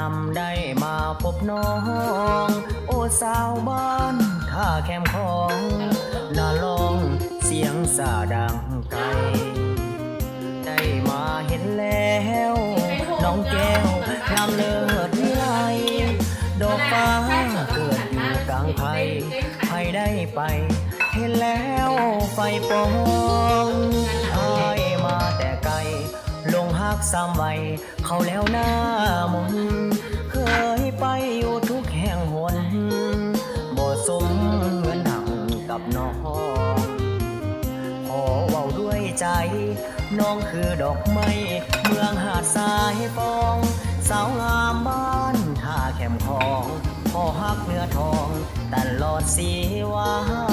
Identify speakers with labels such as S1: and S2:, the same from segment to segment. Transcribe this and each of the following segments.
S1: ำได้มาพบน้องโอ้สาวบ้านท่าแคมของน่าลองเสียงสาดังไกลได้มาเห็นแล้วน้องแก้วงามเลิศวิไลดอกฟ้าเกิดอยู่กลางไผ่ใครได้ไปเห็นแล้วไฟปองอายมาแต่ไกลลงหักซ้ำไว้เขาแล้วหน้ามนเคยไปอยู่ทุกแห่งหนบ่สมเหมือนหนังกับน้องขอเว้าด้วยใจน้องคือดอกไม้เมืองหาดทรายฟองสาวงามบ้านท่าแคมของพอหักเนื้อทองตลอดสีวา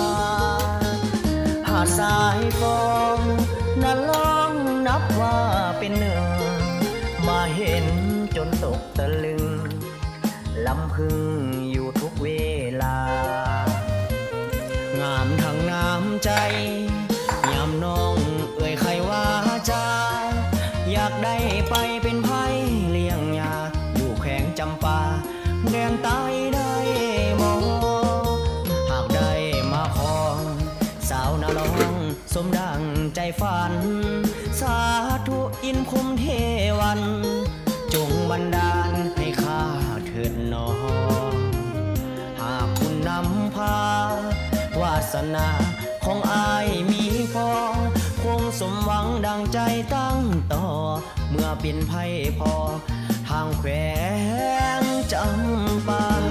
S1: หาดทรายฟองนั้นลองนับว่าเป็นหนึ่งมาเห็นจนตกตะลึงลำพึงอยู่ทุกเวลางามทั้งน้ำใจยามน้องเอ่ยใครว่าจะอยากได้ไปเป็นไผ่เลี้ยงยาอยู่แขวงจำปาแดนใต้ได้มองหากได้มาครองสาวนาลองสมดังใจฝันสาธุอินคุมเทวันจงบันดาลให้ข้าเถิดน้องหากคุณนำพาวาสนาของอายมีพอคงสมหวังดังใจตั้งต่อเมื่อเป็นไพ่พอทางแขวงจำปา